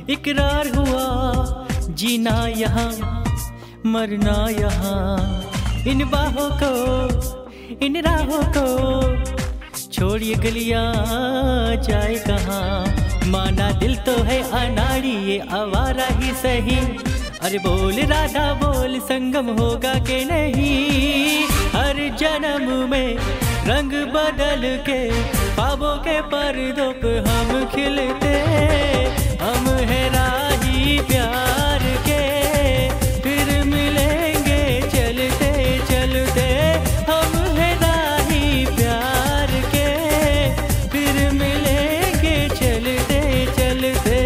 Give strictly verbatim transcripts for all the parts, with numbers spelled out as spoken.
इकरार हुआ जीना यहाँ मरना यहाँ, इन बाहों को इन राहों को छोड़िए गलियां जाए कहाँ। माना दिल तो है अनाड़ी ये आवारा ही सही, अरे बोल राधा बोल संगम होगा के नहीं। हर जन्म में रंग बदल के ख्वाबों के पर्दों पे हम खिलते, हम है राही प्यार के फिर मिलेंगे चलते चलते। हम है राही प्यार के फिर मिलेंगे चलते चलते।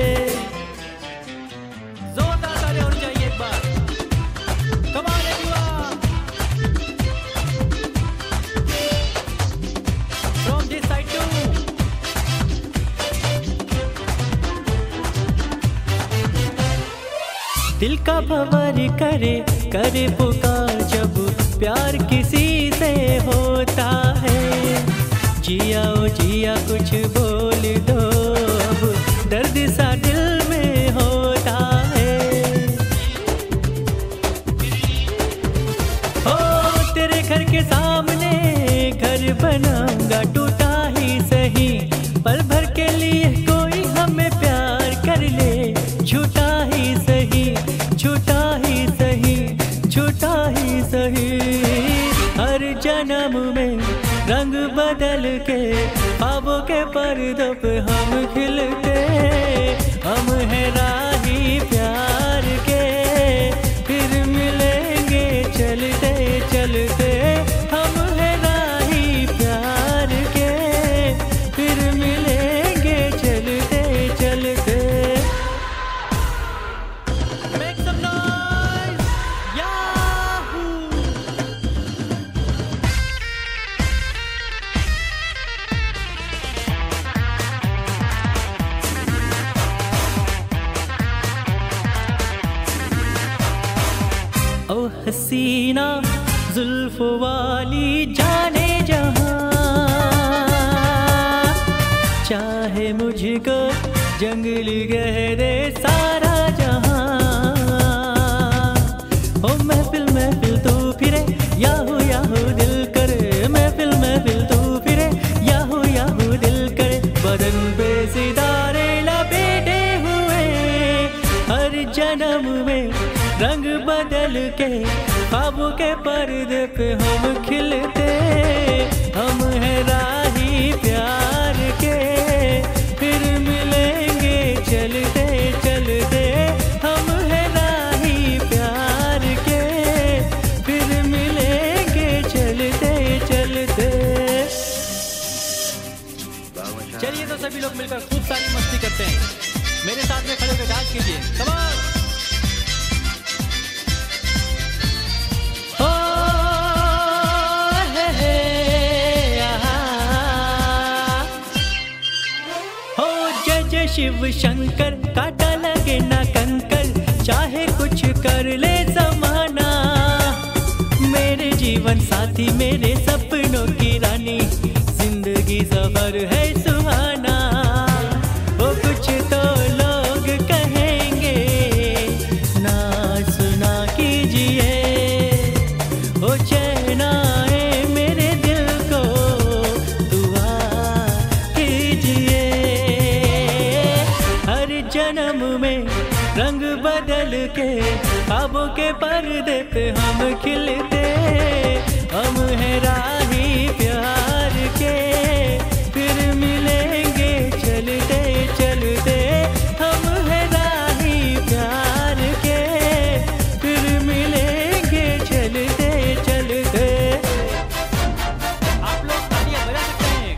जोरदार ताली होनी चाहिए एक बार, कमाल है युवा। From this side too. दिल का भंवर करे करे पुकार जब प्यार किसी से होता है। जिया ओ जिया कुछ बोल दो अब दर्द सा दिल में होता है। ओ तेरे घर के सामने घर बनाऊंगा टूटा ही सही, पल भर के लिए कोई हमें प्यार कर ले झूठा ही सही झूठा ही सही झूठा ही सही। हर जन्म में रंग बदल के ख्वाबों के पर्दों पे हम खिलते, हम है राही प्यार के फिर मिलेंगे चलते चलते। हम है राही प्यार के फिर मिलेंगे चलते चलते। Make some noise! Yahoo! ओ हसीना जुल्फ वाली जाने जहां, चाहे मुझको जंगल गहरे सारा जहां। ओ महफिल महफिल तू फिरे याहू याहू दिल करे, महफिल महफिल तू फिरे याहू याहू दिल करे। बदन पे सितारे लपेटे हुए हर जन्म में रंग बदल के ख्वाबों के पर्दे पे हम खिलते, हम है राही प्यार के फिर मिलेंगे चलते चलते। हम है राही प्यार के फिर मिलेंगे चलते चलते। चलिए तो सभी लोग मिलकर खूब सारी मस्ती करते हैं, मेरे साथ में खड़े होकर डांस कीजिए। Come on. शिव शंकर काटा लगे ना कंकर, चाहे कुछ कर ले जमाना। मेरे जीवन साथी मेरे सपनों की रानी, जिंदगी सफर है सुहाना। वो कुछ तो लोग कहेंगे ना सुना कीजिए, ओ चैना है मेरे दिल को दुआ कीजिए। जन्म में रंग बदल के ख्वाबों के पर्दे पे हम खिलते, हम है राही प्यार के फिर मिलेंगे चलते चलते। हम है राही प्यार के फिर मिलेंगे चलते चलते। आप लोग तालियां बजा सकते हैं,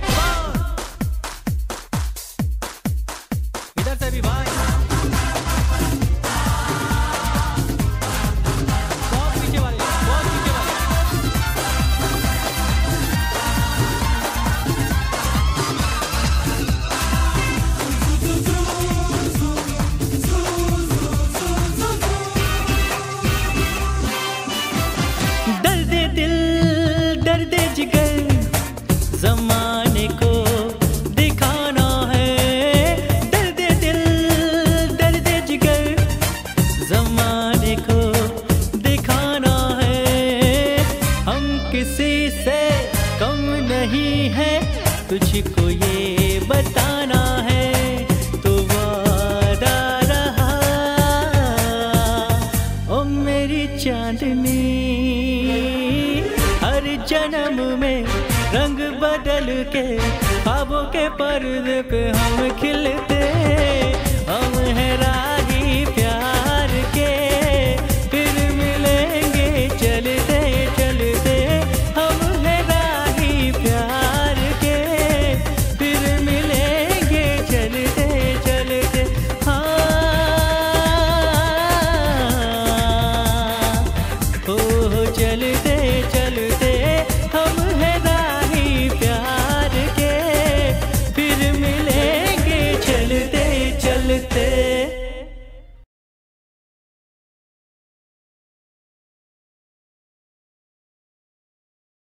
इधर से भी भाई। बहुत पीछे वाले बहुत पीछे वाले ये बताना है तो वादा रहा। ओ मेरी चांदनी, हर जन्म में रंग बदल के ख्वाबों के पर्दे पे हम खिलते